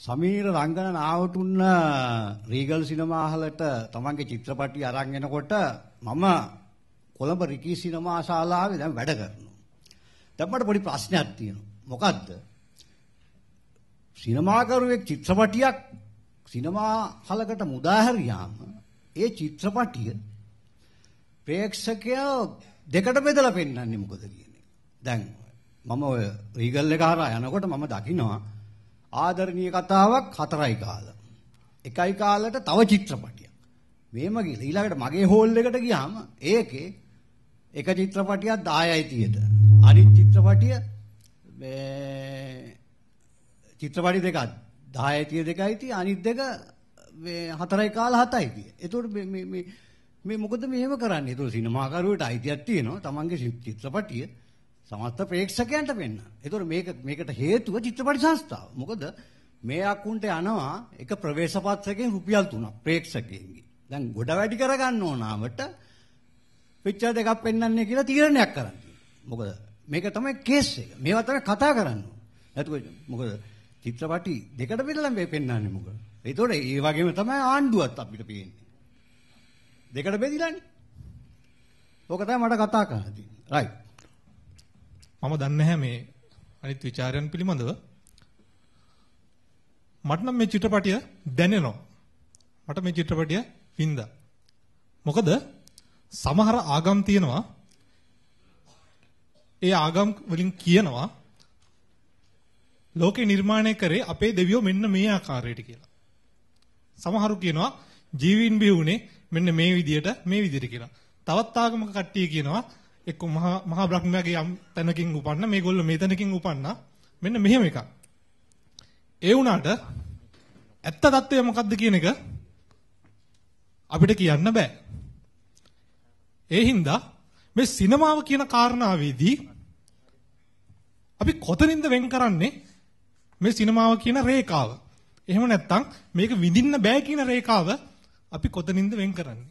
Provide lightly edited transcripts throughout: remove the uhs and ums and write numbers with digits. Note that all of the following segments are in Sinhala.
සමීර රංගන නාවටුන්න රීගල් සිනමා හලට තමන්ගේ චිත්‍රපටි අරන් එනකොට මම කොළඹ රිකී සිනමා ශාලාවේ දැන් වැඩ කරනවා. දැන් මට පොඩි ප්‍රශ්නයක් තියෙනවා. මොකද්ද? සිනමාකරුවෙක් චිත්‍රපටියක් සිනමා හලකට මුදා හැරියාම ඒ චිත්‍රපටිය ප්‍රේක්ෂකයා දෙකට බෙදලා පෙන්නන්නේ මොකද කියන්නේ. දැන් මම ඔය රීගල් එක හරහා යනකොට මම දකිනවා ආදරණීය කතාවක් 4යි කාලා. 1යි කාලට තව චිත්‍රපටියක්. මේම ගිහලා ඊළඟට මගේ හෝල් එකට ගියාම ඒකේ එක චිත්‍රපටියක් 10යි තියට. අනිත් චිත්‍රපටිය චිත්‍රපටි දෙකක් 10යි තිය 2යි තිය අනිත් දෙක 4යි කාලා 7යි තිය. ඒතකොට මේ මොකද මෙහෙම කරන්නේ? ඒතකොට සිනමාකරුවට අයිතියක් තියෙනවා තමන්ගේ චිත්‍රපටිය සමස්ත ප්‍රේක්ෂකයන්ට පෙන්නන්න. ඒතකොට මේකට හේතුව චිත්‍රපටි සංස්ථාව. මොකද මේ අකුන්ට යනවා එක ප්‍රවේශ පත්‍රකයෙන් රුපියල් 3ක් ප්‍රේක්ෂකයන්ගේ. දැන් ගොඩ වැඩි කරගන්න ඕනාවට පික්චර් දෙකක් පෙන්වන්නේ කියලා තීරණයක් කරන්න. මොකද මේක තමයි කේස් එක. මේවා තමයි කතා කරන්න ඕන. එතකොට මොකද චිත්‍රපටි දෙකට බෙදලා මේ පෙන්වන්නේ මොකද? ඒතකොට ඒ වගේම තමයි ආණ්ඩුවත් අපිට පේන්නේ. දෙකට බෙදිලානේ. ඕක තමයි මට කතා කරන්න තියෙන්නේ. රයිට්. මම දන්නේ නැහැ මේ අනිත් ਵਿਚාරයන් පිළිබඳව. මට නම් මේ චිත්‍රපටිය දැනෙනවා. මට මේ චිත්‍රපටිය වින්දා. මොකද සමහර ආගම් තියෙනවා. ඒ ආගම් වලින් කියනවා ලෝකේ නිර්මාණය කරේ අපේ දෙවියෝ මෙන්න මේ ආකාරයට කියලා. සමහරු කියනවා ජීවීන් බිහුනේ මෙන්න මේ විදියට කියලා. තවත් ආගමක කට්ටිය කියනවා එක්ක මහා බ්‍රහ්මයාගේ යම් තැනකින් උපන්න මේගොල්ලෝ මේ තැනකින් උපන්නා මෙන්න මෙහෙම එකක්. ඒ වුණාට ඇත්ත తත්වය මොකද්ද කියන එක අපිට කියන්න බෑ. ඒ හින්දා මේ සිනමාව කියන කාරණාවේදී අපි කොතනින්ද වෙන් කරන්නේ මේ සිනමාව කියන රේඛාව? එහෙම නැත්නම් මේක විඳින්න බෑ කියන රේඛාව අපි කොතනින්ද වෙන් කරන්නේ?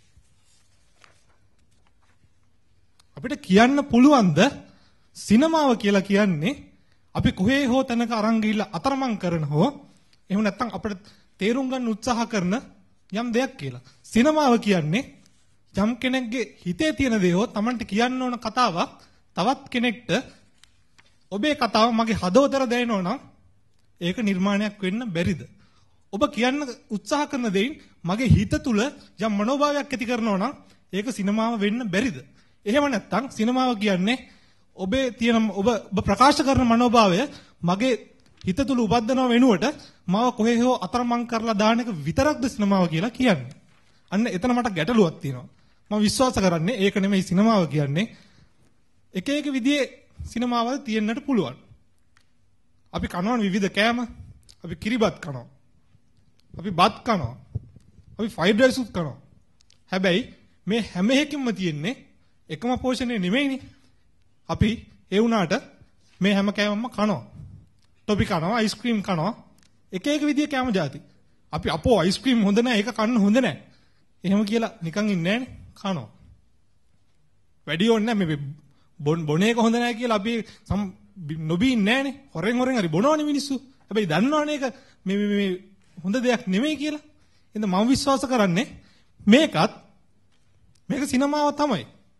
අපිට කියන්න පුළුවන්ද සිනමාව කියලා කියන්නේ අපි කොහේ හෝ තැනක අරන් ගිහිල්ලා අතරමං කරන හෝ එහෙම නැත්නම් අපිට තේරුම් ගන්න උත්සාහ කරන යම් දෙයක් කියලා. සිනමාව කියන්නේ යම් කෙනෙක්ගේ හිතේ තියෙන දේ හෝ Tamanට කියන්න ඕන කතාවක් තවත් කෙනෙක්ට ඔබේ කතාව මගේ හදවතට දැනෙනවා නම් ඒක නිර්මාණයක් වෙන්න බැරිද? ඔබ කියන්න උත්සාහ කරන දෙයින් මගේ හිත තුල යම් මනෝභාවයක් ඇති කරනවා නම් ඒක සිනමාව වෙන්න බැරිද? එහෙම නැත්නම් සිනමාව කියන්නේ ඔබේ තියෙන ඔබ ප්‍රකාශ කරන මනෝභාවය මගේ හිත තුල උපද්දනව වෙනුවට මාව කොහේ හෝ අතරමං කරලා දාන එක විතරක්ද සිනමාව කියලා කියන්නේ? අන්න එතන මට ගැටලුවක් තියෙනවා. මම විශ්වාස කරන්නේ ඒක නෙමෙයි සිනමාව කියන්නේ. එක එක විදිහේ සිනමාවල් තියෙන්නට පුළුවන්. අපි කනවා විවිධ කෑම, අපි කිරිබත් කනවා. අපි බත් කනවා. අපි ෆ්‍රයිඩ් රයිස් උත් කනවා. හැබැයි මේ හැම එකකින්ම තියෙන්නේ එකම පෝෂණය නෙමෙයිනේ. අපි ඒ වුණාට මේ හැම කෑමක්ම කනවා. ටොපි කනවා, අයිස්ක්‍රීම් කනවා. එක එක විදිහේ කෑම જાති. අපි අපෝ අයිස්ක්‍රීම් හොඳ නැහැ, ඒක කන්න හොඳ නැහැ. එහෙම කියලා නිකන් ඉන්නේ නැහනේ. කනවා. වැඩි ඕනේ නැහැ මේ බොන එක හොඳ නැහැ කියලා අපි නොබී ඉන්නේ නැහනේ. හොරෙන් හරි බොනවනේ මිනිස්සු. හැබැයි දන්නවනේ ඒක මේ හොඳ දෙයක් නෙමෙයි කියලා. එහෙනම් මම විශ්වාස කරන්නේ මේක සිනමාව තමයි.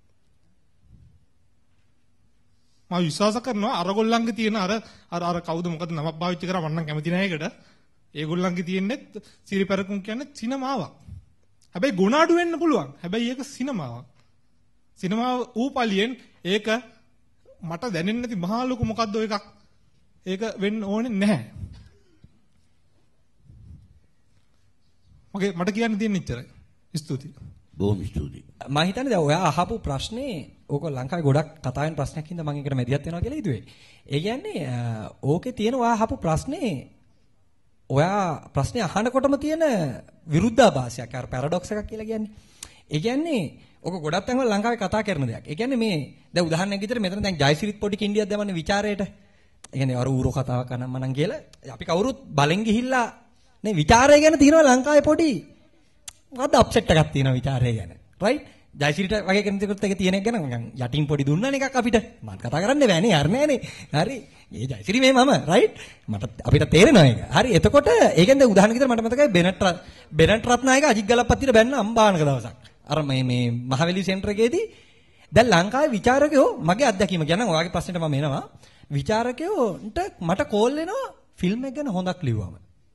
මම විශ්වාස කරනවා අරගොල්ලන්ගේ තියෙන අර කවුද මොකද නමක් පාවිච්චි කරා මම නම් කැමති නැහැ ඒකට. ඒගොල්ලන්ගේ තියෙන්නේ සිරිපැරකුම් කියන්නේ සිනමාවක්. හැබැයි ගුණ අඩු වෙන්න පුළුවන්. හැබැයි ඒක සිනමාවක්. සිනමාව ඌපලියෙන් ඒක මට දැනෙන්නේ නැති මහා ලොකු මොකද්ද එකක්. ඒක වෙන්න ඕනේ නැහැ. මට කියන්න තියෙන ඉච්චරයි. ස්තුතියි. බොහොම ස්තුතියි. මම හිතන්නේ දැන් ඔයා අහපු ප්‍රශ්නේ ඕක ලංකාවේ ගොඩක් කතා වෙන ප්‍රශ්නයක් හින්දා මම ඒකට මැදිහත් වෙනවා කියලා හිතුවේ. ඒ කියන්නේ ඕකේ තියෙන ඔයා අහපු ප්‍රශ්නේ ඔයා ප්‍රශ්නේ අහනකොටම තියෙන විරුද්ධාභාසයක් අර පැරඩොක්ස් එකක් කියලා කියන්නේ. ඒ කියන්නේ ඕක ගොඩක් තැන්වල ලංකාවේ කතා කරන දෙයක්. ඒ කියන්නේ මේ දැන් උදාහරණයක් විදිහට මෙතන දැන් ජයසිරිත් පොඩි කින්ඩියක් දැමන්නේ ਵਿਚාරයට. ඒ කියන්නේ අර ඌරෝ කතාවක් අනම්ම නම් කියලා අපි කවුරුත් බලෙන් ගිහිල්ලා නේ ਵਿਚාරය ගැන තියෙනවා ලංකාවේ පොඩි මොකද්ද අප්සෙට් එකක් තියෙනවා ਵਿਚාරය ගැන. රයිට්? ජයසිරිට වගේ කෙනෙකුට එක තියෙන එක ගැන නිකන් යටින් පොඩි දුන්නානේ එකක් අපිට. මම කතා කරන්නේ බෑනේ යාර නෑනේ. හරි. ඒ ජයසිරි මේ මම රයිට්. මට අපිට තේරෙනවා ඒක. හරි. එතකොට ඒකෙන්ද උදාහරණ විදිහට මට මතකයි බෙනට් රත්නායක අජිත් ගලප්පත්තිට බැන්න අම්බානක දවසක්. අර මේ මහවැලි සෙන්ටර් එකේදී දැන් ලංකාවේ විචාරකයෝ මගේ අත්දැකීම කියනනම් ඔයාගේ ප්‍රශ්නෙට මම එනවා. විචාරකයෝන්ට මට කෝල් එනවා ෆිල්ම් එක ගැන හොඳක් ලිව්වම.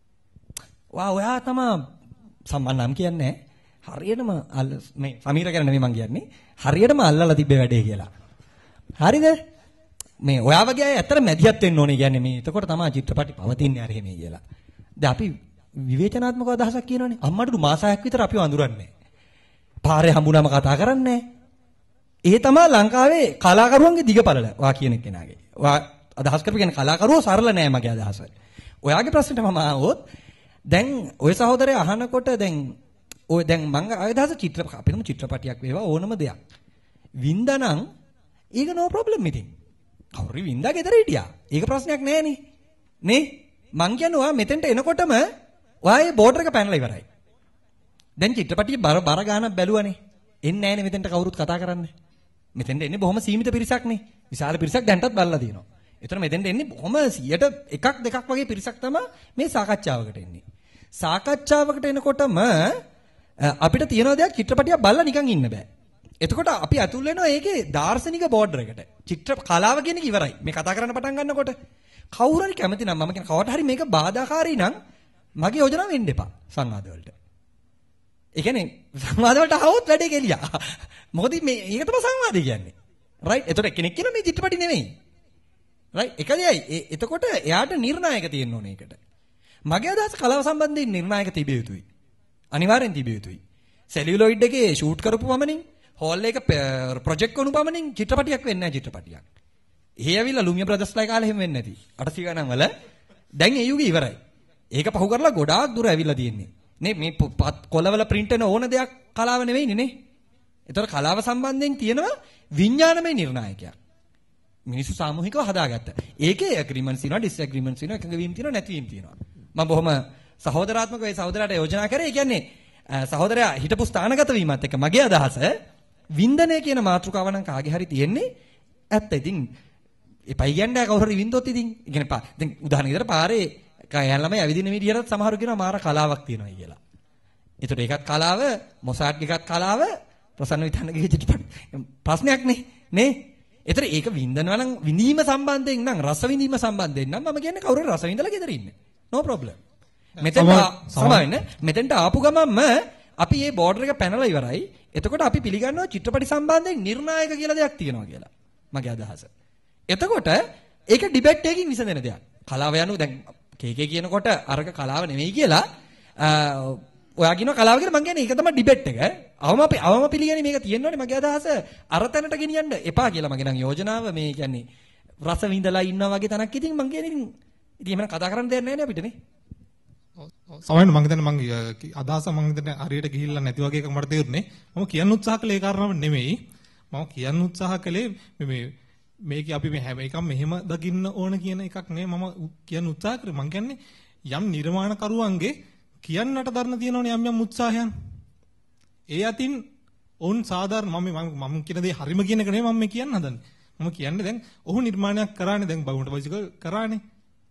ඔයා තමයි සම්මන් නම් කියන්නේ හරියටම මේ සමීර ගැන නෙමෙයි මං කියන්නේ. හරියටම අල්ලලා තිබ්බේ වැඩේ කියලා. හරිද? මේ ඔයා වගේ අය ඇත්තට මැදිහත් වෙන්න ඕනේ කියන්නේ මේ. එතකොට තමයි චිත්‍රපටි පවතින්නේ අර එහෙමයි කියලා. දැන් අපි විවේචනාත්මක අදහසක් කියනවනේ. අම්මට මාසයක් විතර අපිව අඳුරන්නේ. පාරේ හම්බුනම කතා කරන්නේ. ඒ තමයි ලංකාවේ කලාකරුවන්ගේ දිගපළල. ඔයා කියන කෙනාගේ. ඔයා අදහස් කරපු කියන්නේ කලාකරුවෝ සරල නෑ මගේ අදහස. ඔයාගේ ප්‍රශ්නෙට මම ආවොත් දැන් ඔය සහෝදරය අහනකොට දැන් මම අදහස අපිටම චිත්‍රපටියක් වේවා ඕනම දෙයක්. වින්දානම් ඒක නෝ ප්‍රොබ්ලම් ඉතින්. කවුරු වින්දා ගෙදර හිටියා. ඒක ප්‍රශ්නයක් නෑනේ. නේ? මං කියන්නේ ඔයා මෙතෙන්ට එනකොටම ඔයාගේ බෝඩර් එක පැනලා ඉවරයි. දැන් චිත්‍රපටියේ බර ගානක් බැලුවනේ. එන්නේ නෑනේ මෙතෙන්ට කවුරුත් කතා කරන්නේ. මෙතෙන්ට එන්නේ බොහොම සීමිත පිරිසක් නේ. විශාල පිරිසක් දැන්ටත් බලලා තියෙනවා. ඒතර මෙතෙන්ට එන්නේ බොහොම 100ට එකක් දෙකක් වගේ පිරිසක් තමයි මේ සාකච්ඡාවකට එන්නේ. සාකච්ඡාවකට එනකොටම අපිට තියෙන දෙයක් චිත්‍රපටියක් බලලා නිකන් ඉන්න බෑ. එතකොට අපි අතුල් වෙනවා ඒකේ දාර්ශනික බෝඩර් එකට. චිත්‍ර කලාව කියන එක ඉවරයි. මේ කතා කරන්න පටන් ගන්නකොට කවුරු හරි කැමති නම් මම කියන කවට හරි මේක බාධාකාරී නම් මගේ යෝජනාව වෙන්න එපා සංවාද වලට. ඒ කියන්නේ සංවාද වලට આવොත් වැඩේ කෙලියා. මොකද මේ ඒක තමයි සංවාදය කියන්නේ. රයිට්? එතකොට කෙනෙක් කියන මේ චිත්‍රපටි නෙමෙයි. රයිට්? එකදීයි. එතකොට එයාට නිර්ණායක තියෙන්න ඕනේ ඒකට. මගේ අදහස කලාව සම්බන්ධයෙන් නිර්ණායක තිබිය යුතුයි. අනිවාර්යෙන් තිබිය යුතුයි. සෙලියුලොයිඩ් එකේ ෂූට් කරපු පමණින් හෝල් එක ප්‍රොජෙක්ට් කරනු පමණින් චිත්‍රපටියක් වෙන්නේ නැහැ චිත්‍රපටියක්. එහෙ ඇවිල්ලා ලුමිය බ්‍රදර්ස්ලා කාලේ එහෙම වෙන්නේ නැති. 800 ගණන් වල දැන් ඒ යුගය ඉවරයි. ඒක පහු කරලා ගොඩාක් දුර ඇවිල්ලා තියෙන්නේ. නේ මේ කොළවල print වෙන ඕන දෙයක් කලාව නෙවෙයිනේ නේ. ඒතර කලාව සම්බන්ධයෙන් තියෙනවා විඥානමය නිර්ණායකයක්. මිනිස්සු සාමූහිකව හදාගත්තා. ඒකේ ඇග්‍රීමන්ට්ස් තියෙනවා, ඩිස්ඇග්‍රීමන්ට්ස් තියෙනවා, එකඟවීම් තියෙනවා, නැතිවීම් තියෙනවා. මම බොහොම සහෝදරාත්මකව ඒ සහෝදරයාට යෝජනා කරේ. ඒ කියන්නේ සහෝදරයා හිටපු ස්ථානගත වීමත් එක්ක මගේ අදහස වින්දනය කියන මාතෘකාව නම් කාගේ හරි තියෙන්නේ ඇත්ත. ඉතින් එපයි කියන්නේ කවුරු හරි වින්දොත් ඉතින් ඒ කියන්නේ දැන් උදාහරණ විදිහට පාරේ කයන් ළමයි ඇවිදින විදිහට සමහරු කියනවා මාර කලාවක් තියෙනවා කියලා. ඒතකොට ඒකත් කලාව, මොසාට් එකත් කලාව, ප්‍රසන්න විතන්නගේ චිත්‍රපට ප්‍රශ්නයක් නේ. ඒතර ඒක වින්දනවා නම් විඳීම සම්බන්ධයෙන් නම් රස විඳීම සම්බන්ධයෙන් නම් මම කියන්නේ කවුරු රස විඳලා ගෙදර ඉන්නේ. no problem. මෙතෙන්ට ආපු ගමන්ම අපි මේ බෝඩර් එක පැනලා ඉවරයි. එතකොට අපි පිළිගන්නවා චිත්‍රපටි සම්බන්ධයෙන් නිර්ණායක කියලා දෙයක් තියෙනවා කියලා. මගේ අදහස. එතකොට ඒක ඩිබේට් එකකින් විසඳෙන දෙයක්. කලාව යනු දැන් කේකේ කියනකොට අරක කලාව නෙමෙයි කියලා ඔයා කියනවා කලාව කියලා මම කියන්නේ ඒක තමයි ඩිබේට් එක. අවම පිළිගන්නේ මේක තියෙනවනේ මගේ අදහස අර තැනට ගෙනියන්න එපා කියලා මගේ නම් යෝජනාව මේ කියන්නේ රස විඳලා ඉන්නවා වගේ තැනක් ඉතින් මම කියන්නේ ඉතින් එහෙම කතා කරන්න දෙයක් නැහැ නේ අපිට නේ. සමහරවිට මම හිතන්නේ මගේ අදහස මම හිතන්නේ හරියට ගිහිල්ලා නැති වගේ එකක් මට තේරුනේ. මම කියන්න උත්සාහ කළේ ඒ කාරණාව නෙමෙයි. මම කියන්න උත්සාහ කළේ මේකේ අපි මේ හැම එකම මෙහෙම දකින්න ඕන කියන එකක් නෙමෙයි මම කියන්න උත්සාහ කරේ. මම කියන්නේ යම් නිර්මාණකරුවන්ගේ කියන්නට දරන තියෙනවනේ යම් උත්සාහයන්. ඒ අතින් ඔවුන් සාධාරණ මම කියන දේ හරිම කියන එක නෙමෙයි මම මේ කියන්න හදන්නේ. මම කියන්නේ දැන් ඔහු නිර්මාණයක් කරානේ දැන් බවුන්ට බයිසිකල් කරානේ.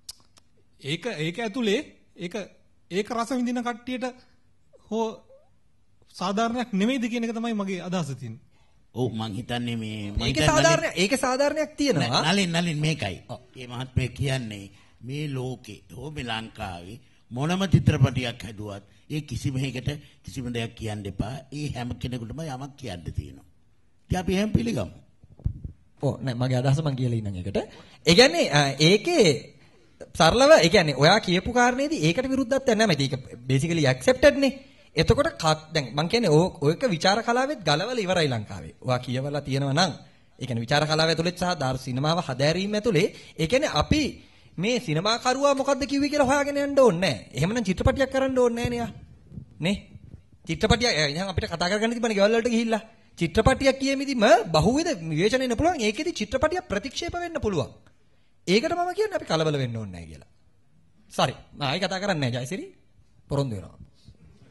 ඒක ඇතුලේ ඒක රස විඳින කට්ටියට හෝ සාධාරණයක් නෙමෙයිද කියන එක තමයි මගේ අදහස තියෙන්නේ. ඔව් මං හිතන්නේ මේ ඒක සාධාරණයක් තියෙනවා. නලින් මේකයි. මේ මහත්මයා කියන්නේ මේ ලෝකේ හෝ මේ ලංකාවේ මොනම චිත්‍රපටියක් හැදුවත් ඒ කිසිම දෙයක් කියන්න එපා. ඒ හැම කෙනෙකුටම යමක් කියන්න තියෙනවා. ඉතින් අපි එහෙම පිළිගමු. ඔව් නෑ මගේ අදහස මං කියලා ඉන්නම් ඒකට. ඒ කියන්නේ ඒකේ සරලව ඒ කියන්නේ ඔයා කියපු කාරණේදී ඒකට විරුද්ධත්වයක් නැහැ මම. ඒක බේසිකලි ඇක්සෙප්ටඩ් නේ. එතකොට දැන් මම කියන්නේ ඔයක විචාර කලාවෙත් ගලවලා ඉවරයි ලංකාවේ. ඔයා කියවලා තියෙනවා නම් ඒ කියන්නේ විචාර කලාව ඇතුළේ සහ සිනමාව හදාරීම ඇතුළේ ඒ කියන්නේ අපි මේ සිනමාකරුවා මොකද්ද කිව්වේ කියලා හොයාගෙන යන්න ඕනේ නැහැ. එහෙමනම් චිත්‍රපටියක් කරන්න ඕනේ නැහැ නේ. චිත්‍රපටිය දැන් අපිට කතා කරගන්න තිබුණේ ගෙවල් වලට ගිහිල්ලා. චිත්‍රපටියක් කියෙමිදිම බහුවිධ විවේචන එන්න පුළුවන්. ඒකෙදි චිත්‍රපටිය ප්‍රතික්ෂේප වෙන්න පුළුවන්. ඒකට මම කියන්නේ අපි කලබල වෙන්න ඕනේ නැහැ කියලා. සරි. ආයි කතා කරන්නේ නැහැ ජයසිරි. පොරොන්දු වෙනවා.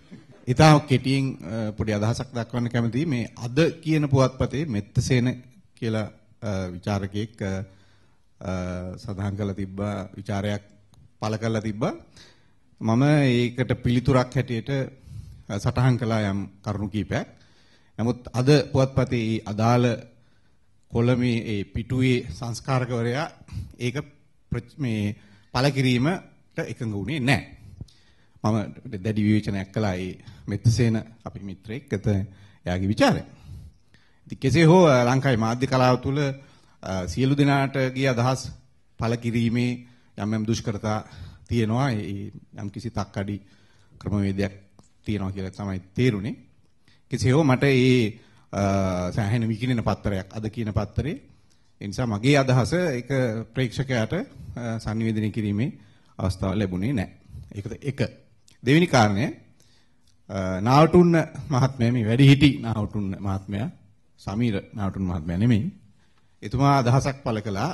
ඉතා කෙටියෙන් පොඩි අදහසක් දක්වන්න කැමතියි. මේ අද කියන පුවත්පතේ මෙත්තසේන කියලා විචාරකයෙක් සඳහන් කරලා තිබ්බා විචාරයක් පළ කරලා තිබ්බා. මම ඒකට පිළිතුරක් හැටියට සටහන් කළා යම් කරුණු කීපයක්. නමුත් අද පුවත්පතේ අදාළ කොළමේ ඒ පිටුවේ සංස්කාරකවරයා ඒක මේ පළ කිරීමට එකඟ වුණේ නැහැ. මම දැඩි විවේචනයක් කළා ඒ මෙත්තසේන අපේ මිත්‍රයෙක් එයාගේ ਵਿਚාරය. ඉතින් කෙසේ හෝ ලංකාවේ මාධ්‍ය කලාව තුළ සියලු දෙනාට ගිය අදහස් පළ කිරීමේ යම් දුෂ්කරතා තියෙනවා. යම් කිසි තක්කඩි ක්‍රමවේදයක් තියෙනවා කියලා තමයි තේරුනේ. කෙසේ හෝ මට ඒ සෑහෙන විකිනෙන පත්තරයක් අද කියන පත්තරේ. ඒ නිසා මගේ අදහස ඒක ප්‍රේක්ෂකයාට සංනිවේදනය කිරීමේ අවස්ථාව ලැබුණේ නැහැ. ඒකද එක. දෙවෙනි කාරණය නාවටුන්න මහත්මයා මේ වැඩිහිටි නාවටුන්න මහත්මයා සමීර නාවටුන්න මහත්මයා නෙමෙයි. එතුමා අදහසක් පළ කළා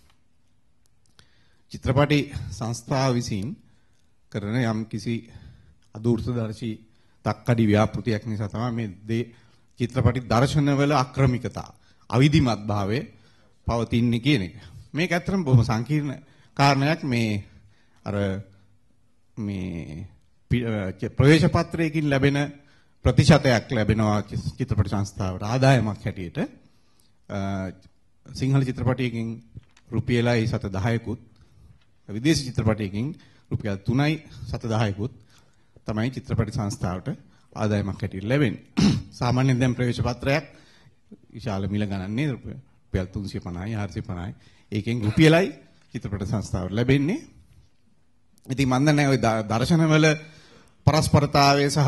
චිත්‍රපටි සංස්ථාව විසින් කරන යම් කිසි අදූර්තදර්ශී තක්කඩි ව්‍යාපෘතියක් නිසා තමයි මේ චිත්‍රපටි දර්ශනවල අක්‍රමිකතා අවිධිමත් භාවය පවතින්නේ කියන එක. මේක ඇත්තටම බොහොම සංකීර්ණ කාරණයක්. මේ අර මේ ප්‍රවේශ පත්‍රයකින් ලැබෙන ප්‍රතිශතයක් ලැබෙනවා චිත්‍රපට සංස්ථාවට ආදායමක් හැටියට. සිංහල චිත්‍රපටයකින් රුපියලයි 710කුත් විදේශ චිත්‍රපටයකින් රුපියල් 3යි 710කුත් තමයි චිත්‍රපට සංස්ථාවට ආදායමක් හැටියට ලැබෙන්නේ. සාමාන්‍යයෙන් දැන් ප්‍රවේශ පත්‍රයක් විශාල මිල ගණන්නේ රුපියල් 350යි 450යි. ඒකෙන් රුපියලයි චිත්‍රපට සංස්ථාවට ලැබෙන්නේ. ඉතින් මම දන්නේ ওই දර්ශනවල පරස්පරතාවය සහ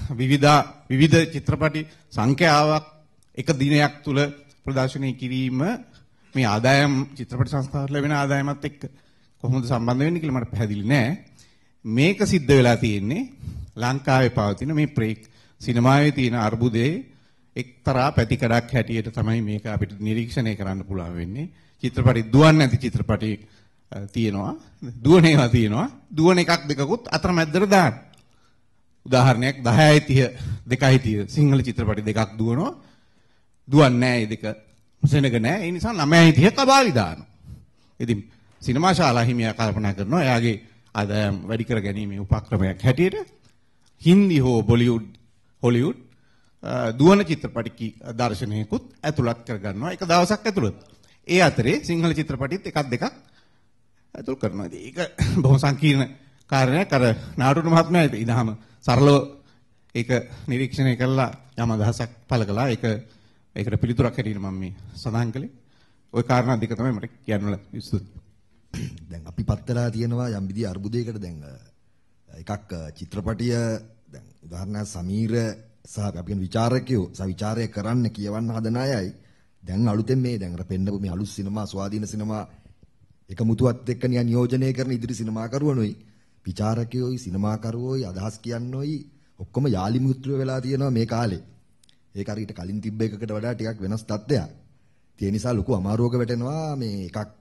විවිධ චිත්‍රපටි සංඛ්‍යාවක් එක දිනයක් තුල ප්‍රදර්ශනය කිරීම මේ ආදායම් චිත්‍රපට සංස්ථාවට ලැබෙන ආදායමත් එක්ක කොහොමද සම්බන්ධ වෙන්නේ කියලා මට පැහැදිලි නෑ. මේක සිද්ධ වෙලා තියෙන්නේ ලංකාවේ පවතින මේ සිනමාවේ තියෙන අර්බුදයේ එක්තරා පැතිකඩක් හැටියට තමයි මේක අපිට නිරීක්ෂණය කරන්න පුළුවන් වෙන්නේ. චිත්‍රපටි දුවන්නේ නැති චිත්‍රපටි තියෙනවා. දුවන ඒවා තියෙනවා. දුවන එකක් දෙකකුත් අතරමැද්දට දාන්න. උදාහරණයක් 10යි 30 2යි 30 සිංහල චිත්‍රපටි දෙකක් දුවනවා. දුවන්නේ නැහැ. ඒ දෙක සෙනග නැහැ. ඒ නිසා 9යි 30 කබාලි දානවා. ඉතින් සිනමා ශාලා හිමියා කල්පනා කරනවා එයාගේ ආදායම් වැඩි කර ගැනීමේ උපක්‍රමයක් හැටියට හින්දි හෝ බොලිවුඩ් හොලිවුඩ් දුවන චිත්‍රපටි දර්ශනයකුත් ඇතුළත් කර ගන්නවා එක දවසක් ඇතුළත. ඒ අතරේ සිංහල චිත්‍රපටිත් එකක් දෙකක් ඇතුල් කරනවා. ඒක බොහොම සංකීර්ණ කාරණයක්. අර නාටුන මහත්මයා ඉදහම සරලව ඒක නිරීක්ෂණය කළා යම් අදහසක් පළ කළා. ඒකට පිළිතුරක් හැටියට මම මේ සඳහන් කළේ. ওই කාරණා දෙක තමයි මට කියන්න විශ්දුත්. දැන් අපි පත්තලා තියෙනවා යම් විදිහේ අර්බුදයකට. දැන් එකක් චිත්‍රපටිය දැන් උදාහරණයක් සමීර සහ අපි කියන විචාරකයෝ විචාරය කරන්න කියවන්න හදන අයයි දැන් අලුතෙන් මේ දැන් අර පෙන්නපු මේ අලුත් සිනමා ස්වාධීන සිනමා එකමුතුවත් එක්ක නියෝජනය කරන ඉදිරි සිනමාකරුවනොයි විචාරකයෝයි සිනමාකරුවෝයි අදහස් කියන්නෝයි ඔක්කොම යාලි මිත්‍රයෝ වෙලා තියෙනවා මේ කාලේ. ඒක හරියට කලින් තිබ්බ එකකට වඩා ටිකක් වෙනස් තත්ත්වයක්. ඒ නිසා ලොකු අමාරුවක වැටෙනවා. මේ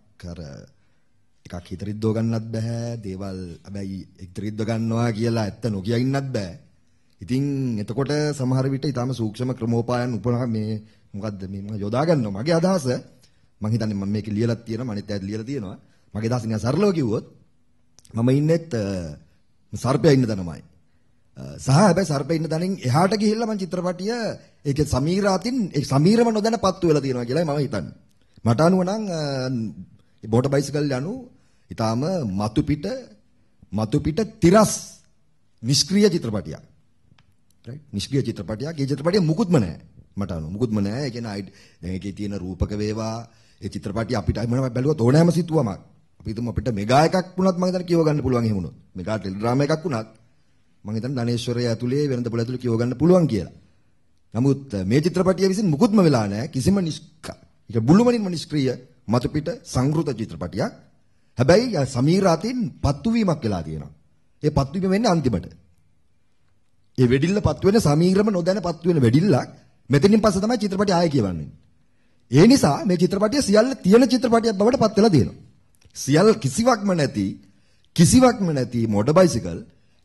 එකක් හිත රිද්දව ගන්නත් බෑ. දේවල් හැබැයි හිත රිද්දව ගන්නවා කියලා ඇත්ත නොකිය ඉන්නත් බෑ. ඉතින් එතකොට සමහර විට ඊටාම සූක්ෂම ක්‍රමෝපායන් මේ මොකද්ද මේ මම යොදා ගන්නවා. මගේ අදහස මම හිතන්නේ මම මේක ලියලා තියෙනවා. මනිත් ඇයිද ලියලා තියෙනවා. මගේ අදහස නිකන් සරලව කිව්වොත් මම ඉන්නෙත් සර්පයා ඉන්න තැනමයි. සහ හැබැයි සර්පයා ඉන්න තැනින් එහාට ගිහිල්ලා මම චිත්‍රපටිය ඒකේ සමීර අතින් ඒ සමීරම නොදැන පත්තු වෙලා තියෙනවා කියලායි මම හිතන්නේ. මට අනුව නම් බෝට බයිසිකල් යනු ඊටාම මතු පිට තිරස් නිෂ්ක්‍රීය චිත්‍රපටියක්. රයිට් නිෂ්ක්‍රීය චිත්‍රපටියක්. ඒ චිත්‍රපටිය මුකුත්ම නැහැ. මට අනුව මුකුත්ම නැහැ. ඒ කියන්නේ දැන් ඒකේ තියෙන රූපක වේවා ඒ චිත්‍රපටිය අපිට මොනවද බැලුවත් ඕනෑම සිතුවමක්. අපි හිතමු අපිට මෙගා එකක් වුණත් මම හිතන්නේ කියව ගන්න පුළුවන් එහෙම වුණොත්. මෙගා ටෙලිඩ්‍රාමා එකක් වුණත් මම හිතන්නේ ධනේශ්වරය ඇතුලේ වෙනදපොළ ඇතුලේ කියව ගන්න පුළුවන් කියලා. නමුත් මේ චිත්‍රපටිය විසින් මුකුත්ම වෙලා නැහැ. කිසිම ඒක බුළුමනින්ම නිෂ්ක්‍රීය මතු පිට සංගෘත චිත්‍රපටියක්. හැබැයි සමීර අතින් පත්තුවීමක් වෙලා තියෙනවා. ඒ පත්තුවීම වෙන්නේ අන්තිමට. ඒ වෙඩිල්ල පත්තු වෙන සමීරම නොදැන පත්තු වෙන වෙඩිල්ලක් මෙතනින් පස්සේ තමයි චිත්‍රපටිය ආයෙ කියවන්නේ. ඒ නිසා මේ චිත්‍රපටිය සියල්ල තියෙන චිත්‍රපටියක් බවට පත් වෙලා තියෙනවා. සියල්ල කිසිවක්ම නැති මොටර් බයිසිකල්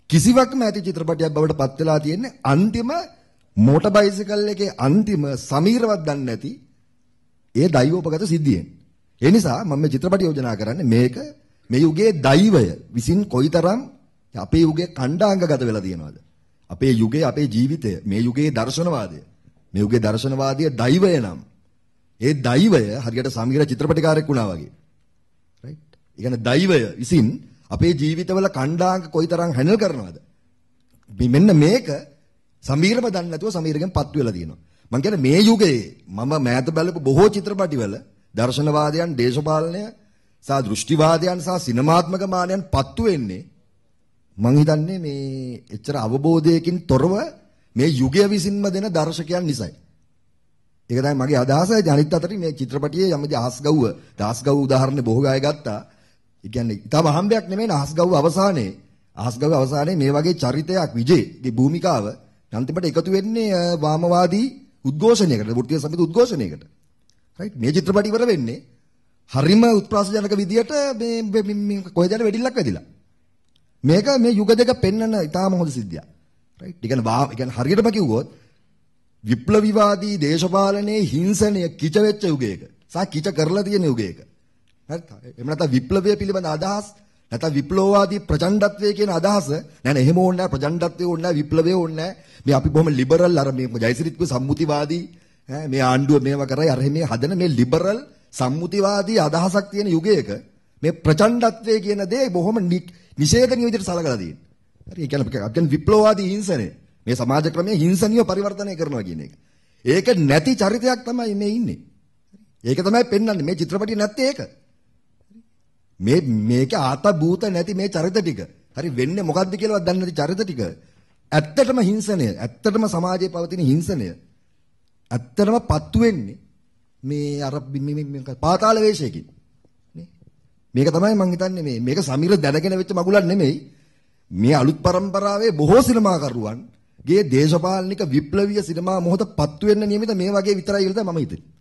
කිසිවක්ම ඇති චිත්‍රපටයක් බවට පත් වෙලා තියෙන්නේ අන්තිම මෝටර් බයිසිකල් එකේ අන්තිම සමීරවත් දන්නේ නැති ඒ දෛවෝපගත සිද්ධියෙන්. ඒ නිසා මම මේ චිත්‍රපටය යෝජනා කරන්නේ මේක මේ යුගයේ දෛවය විසින් කොයිතරම් අපේ යුගයේ කණ්ඩාංගගත වෙලා තියෙනවද? අපේ යුගයේ අපේ ජීවිතය මේ යුගයේ දර්ශනවාදය මේ යුගයේ දර්ශනවාදීය දෛවය නම් ඒ දෛවය හරියට සමීර චිත්‍රපටකාරයෙක් වුණා වගේ. රයිට්? ඒ කියන්නේ දෛවය විසින් අපේ ජීවිතවල කණ්ඩාංග කොයිතරම් හැන්ඩල් කරනවද? මෙන්න මේක සමීරම දන්නේ නැතුව සමීරගෙන් පත්තු වෙලා තියෙනවා. මම කියන්නේ මේ යුගයේ මම මෑත බලපු බොහෝ චිත්‍රපටිවල දර්ශනවාදයන්, දේශපාලනය, සහ දෘෂ්ටිවාදයන් සහ සිනමාත්මක මානයන් පත්තු වෙන්නේ මං හිතන්නේ මේ එච්චර අවබෝධයකින් තොරව මේ යුගය විසින්ම දෙන දර්ශකයන් නිසායි. ඒක තමයි මගේ අදහස. අනිත් අතට මේ චිත්‍රපටියේ යම්දී අහස්ගව් උදාහරණ බොහෝ අය ගත්තා. ඒ කියන්නේ ඊටම අහම්බයක් නෙමෙයි අහස්ගව් අවසානයේ මේ වගේ චරිතයක් විජේගේ භූමිකාව අන්තිමට එකතු වෙන්නේ වාමවාදී උද්ඝෝෂණයකට, වෘත්තීය සමිති උද්ඝෝෂණයකට. රයිට්? මේ චිත්‍රපටි ඉවර වෙන්නේ හරිම උත්ප්‍රාසජනක විදියට මේ කොහෙද යන වෙඩිල්ලක් වැදිලා. මේක මේ යුග දෙක පෙන්වන ඉතාම හොඳ සිද්ධියක්. රයිට්? ඒ කියන්නේ හරියටම කිව්වොත් විප්ලවීවාදී දේශපාලනයේ හිංසනය කිච වෙච්ච යුගයක සහ කිච කරලා තියෙන යුගයක. හරිද? එහෙම නැත්නම් විප්ලවය පිළිබඳ අදහස් නැත්නම් විප්ලවවාදී ප්‍රචණ්ඩත්වයේ කියන අදහස නෑ එහෙම ඕනේ නෑ, ප්‍රචණ්ඩත්වයේ ඕනේ නෑ, විප්ලවය ඕනේ නෑ. මේ අපි බොහොම ලිබරල් අර මේ ජයසිරිත් කිව්ව සම්මුතිවාදී මේ ආණ්ඩුව මේවා කරයි අර මේ හදන මේ ලිබරල් සම්මුතිවාදී අදහසක් තියෙන යුගයක මේ ප්‍රචණ්ඩත්වයේ කියන දේ බොහොම නිෂේධනීය විදිහට සලකලා තියෙනවා. හරි? ඒ කියන්නේ විප්ලවවාදී හිංසනය මේ සමාජ ක්‍රමයේ හිංසනීය පරිවර්තනය කරනවා කියන එක. ඒක නැති චරිතයක් තමයි මේ ඉන්නේ. ඒක තමයි පෙන්වන්නේ මේ චිත්‍රපටිය නැත්තේ ඒක. මේක ආත භූත නැති මේ චරිත ටික. හරි වෙන්නේ මොකද්ද කියලාවත් දන්නේ නැති චරිත ටික. ඇත්තටම හිංසනය, ඇත්තටම සමාජයේ පවතින හිංසනය. ඇත්තටම පත්තු වෙන්නේ මේ අර පාතාල වේශයකින්. මේක තමයි මම හිතන්නේ මේක සමීර දැනගෙන වෙච්ච මගුලක් නෙමෙයි. මේ අලුත් පරම්පරාවේ බොහෝ සිනමාකරුවන්ගේ දේශපාලනික විප්ලවීය සිනමා මොහොත පත්තු වෙන්න නියමිත මේ වගේ විතරයි කියලා තමයි මම හිතන්නේ.